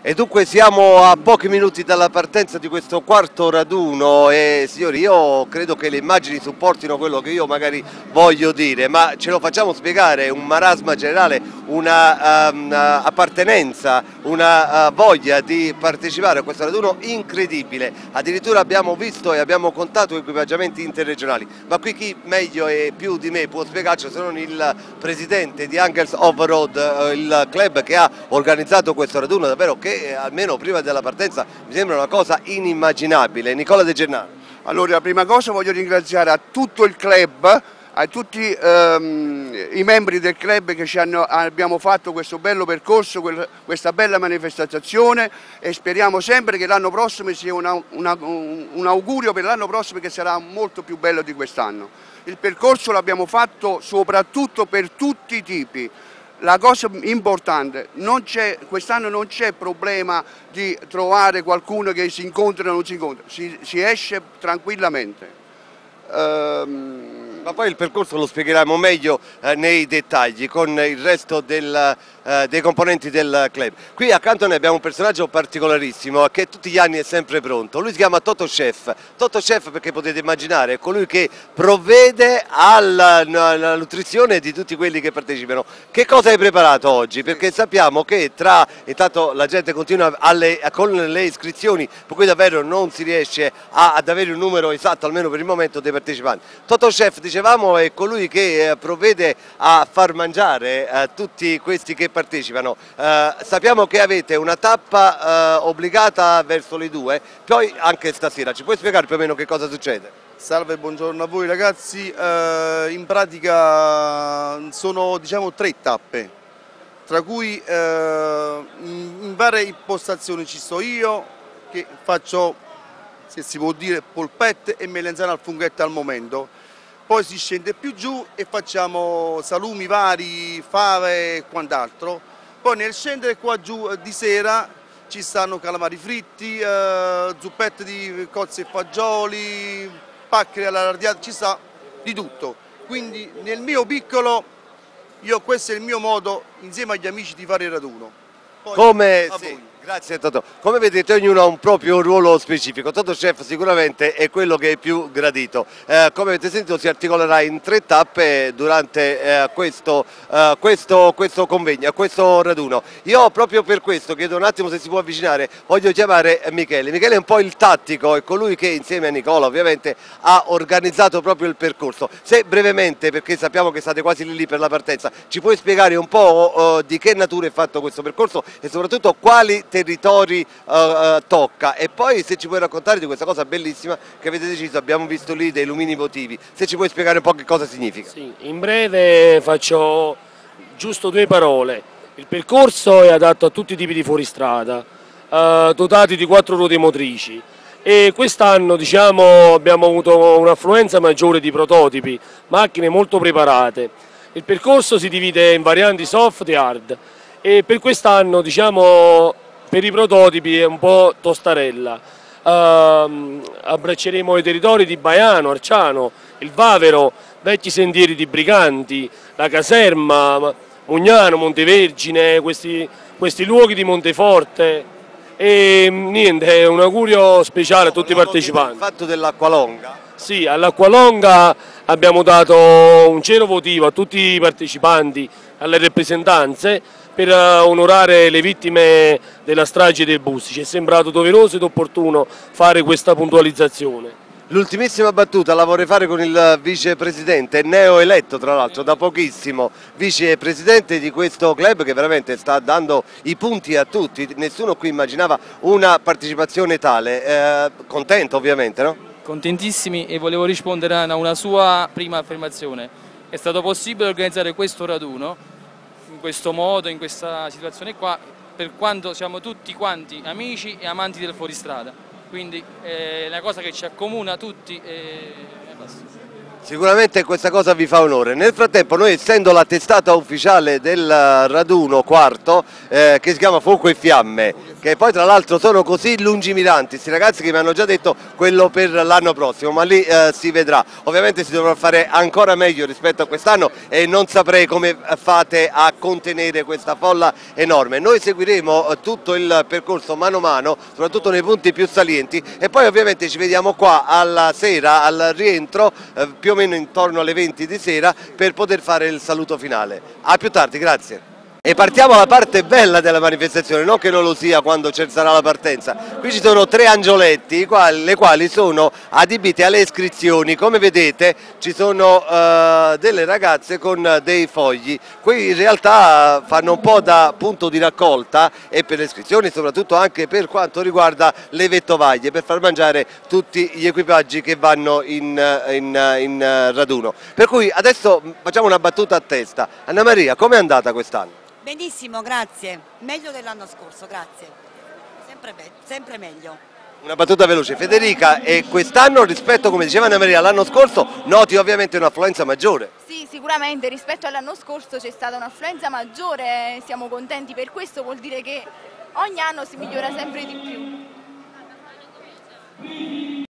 E dunque siamo a pochi minuti dalla partenza di questo quarto raduno e signori, io credo che le immagini supportino quello che io magari voglio dire, ma ce lo facciamo spiegare, un marasma generale, una appartenenza, una voglia di partecipare a questo raduno incredibile. Addirittura abbiamo visto e abbiamo contato equipaggiamenti interregionali, ma qui chi meglio e più di me può spiegarci se non il presidente di Angels of Road, il club che ha organizzato questo raduno davvero che almeno prima della partenza mi sembra una cosa inimmaginabile. Nicola De Gennaro. Allora, la prima cosa voglio ringraziare a tutto il club, a tutti i membri del club che abbiamo fatto questo bello percorso, questa bella manifestazione, e speriamo sempre che l'anno prossimo sia un augurio per l'anno prossimo che sarà molto più bello di quest'anno. Il percorso l'abbiamo fatto soprattutto per tutti i tipi. La cosa importante, quest'anno non c'è problema di trovare qualcuno che si incontra o non si incontra, si esce tranquillamente. Ma poi il percorso lo spiegheremo meglio nei dettagli con il resto dei componenti del club. Qui accanto a noi abbiamo un personaggio particolarissimo che tutti gli anni è sempre pronto. Lui si chiama Toto Chef. Toto Chef perché potete immaginare è colui che provvede alla nutrizione di tutti quelli che partecipano. Che cosa hai preparato oggi? Perché sappiamo che intanto la gente continua con le iscrizioni, per cui davvero non si riesce ad avere un numero esatto almeno per il momento dei partecipanti. Toto Chef, dicevamo, è colui che provvede a far mangiare a tutti questi che partecipano. Sappiamo che avete una tappa obbligata verso le 2, poi anche stasera. Ci puoi spiegare più o meno che cosa succede? Salve, buongiorno a voi ragazzi. In pratica sono 3 tappe, tra cui in varie impostazioni ci sto io che faccio, se si può dire, polpette e melanzane al funghetto al momento. Poi si scende più giù e facciamo salumi vari, fave e quant'altro. Poi nel scendere qua giù di sera ci stanno calamari fritti, zuppette di cozze e fagioli, paccheri alla radiata, ci sta di tutto. Quindi nel mio piccolo, questo è il mio modo insieme agli amici di fare il raduno. Poi, Grazie Toto. Come vedete ognuno ha un proprio ruolo specifico. Toto Chef sicuramente è quello che è più gradito. Come avete sentito si articolerà in 3 tappe durante questo convegno, questo raduno. Io proprio per questo chiedo un attimo se si può avvicinare, voglio chiamare Michele. Michele è un po' il tattico, è colui che insieme a Nicola ovviamente ha organizzato proprio il percorso. Se brevemente, perché sappiamo che state quasi lì per la partenza, ci puoi spiegare un po' di che natura è fatto questo percorso e soprattutto quali territori tocca, e poi se ci puoi raccontare di questa cosa bellissima che avete deciso, abbiamo visto lì dei lumini votivi, se ci puoi spiegare un po' che cosa significa. Sì, in breve faccio giusto 2 parole. Il percorso è adatto a tutti i tipi di fuoristrada, dotati di 4 ruote motrici, e quest'anno abbiamo avuto un'affluenza maggiore di prototipi, macchine molto preparate. Il percorso si divide in varianti soft e hard e per quest'anno per i prototipi è un po' tostarella. Abbracceremo i territori di Baiano, Arciano, il Vavero, vecchi sentieri di Briganti, la Caserma, Mugnano, Montevergine, questi luoghi di Monteforte. E niente, è un augurio speciale a tutti i partecipanti. Il fatto dell'Acqualonga? Sì, all'Acqualonga abbiamo dato un cero votivo a tutti i partecipanti, alle rappresentanze, per onorare le vittime della strage del bus. Ci è sembrato doveroso ed opportuno fare questa puntualizzazione. L'ultimissima battuta la vorrei fare con il vicepresidente, neoeletto tra l'altro da pochissimo, vicepresidente di questo club che veramente sta dando i punti a tutti. Nessuno qui immaginava una partecipazione tale. Contento ovviamente, no? Contentissimi, e volevo rispondere a una sua prima affermazione. È stato possibile organizzare questo raduno in questo modo, in questa situazione qua, per quanto siamo tutti quanti amici e amanti del fuoristrada. Quindi è una cosa che ci accomuna tutti e basta. Sicuramente questa cosa vi fa onore. Nel frattempo noi, essendo la testata ufficiale del raduno quarto, che si chiama Fuoco e Fiamme, che poi tra l'altro sono così lungimiranti, questi ragazzi che mi hanno già detto quello per l'anno prossimo, ma lì si vedrà. Ovviamente si dovrà fare ancora meglio rispetto a quest'anno e non saprei come fate a contenere questa folla enorme. Noi seguiremo tutto il percorso mano a mano, soprattutto nei punti più salienti, e poi ovviamente ci vediamo qua alla sera, al rientro, più o meno intorno alle 20 di sera, per poter fare il saluto finale. A più tardi, grazie. E partiamo dalla parte bella della manifestazione, non che non lo sia quando ci sarà la partenza. Qui ci sono 3 angioletti, le quali sono adibite alle iscrizioni. Come vedete ci sono delle ragazze con dei fogli. Qui in realtà fanno un po' da punto di raccolta, e per le iscrizioni, soprattutto anche per quanto riguarda le vettovaglie, per far mangiare tutti gli equipaggi che vanno in raduno. Per cui adesso facciamo una battuta a testa. Anna Maria, com'è andata quest'anno? Benissimo, grazie. Meglio dell'anno scorso, grazie. Sempre meglio. Una battuta veloce. Federica, e quest'anno rispetto, come diceva Anna Maria, all'anno scorso, noti ovviamente un'affluenza maggiore? Sì, sicuramente rispetto all'anno scorso c'è stata un'affluenza maggiore, siamo contenti per questo, vuol dire che ogni anno si migliora sempre di più.